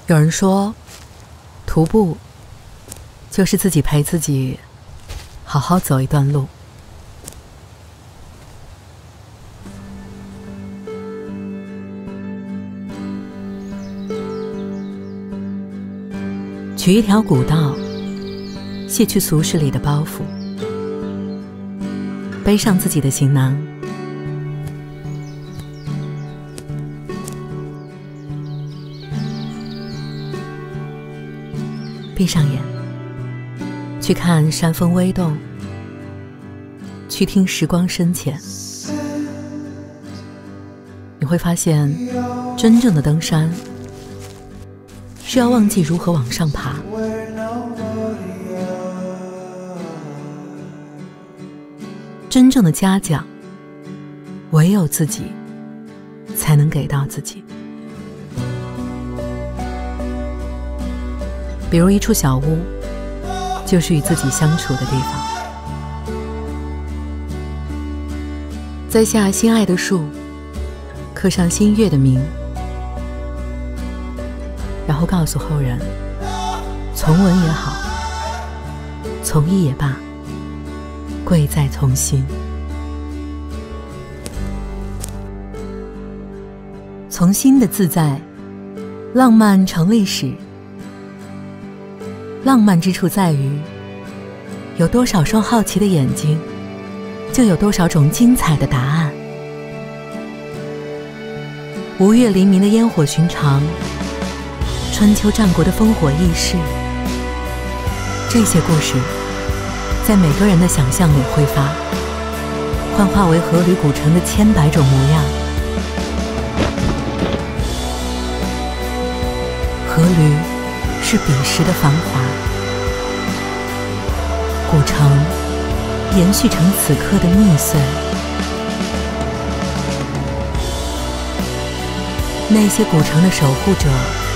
有人说，徒步就是自己陪自己好好走一段路。取一条古道，卸去俗世里的包袱，背上自己的行囊，闭上眼，去看山峰微动，去听时光深浅。你会发现，真正的登山是要忘记如何往上爬，真正的嘉奖唯有自己才能给到自己。比如一处小屋，就是与自己相处的地方。栽下心爱的树，刻上心悦的名，然后告诉后人，从文也好，从艺也罢，贵在从心。从心的自在，浪漫成历史。浪漫之处在于，有多少双好奇的眼睛，就有多少种精彩的答案。吴越黎明的烟火寻常，春秋战国的烽火易逝，这些故事在每个人的想象里挥发，幻化为河吕古城的千百种模样。河吕是彼时的繁华，古城延续成此刻的密碎。那些古城的守护者，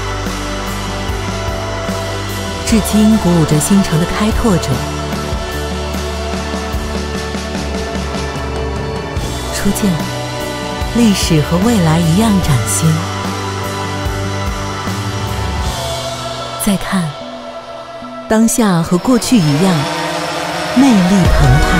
至今鼓舞着新城的开拓者。初见，历史和未来一样崭新。再看，当下和过去一样，魅力澎湃。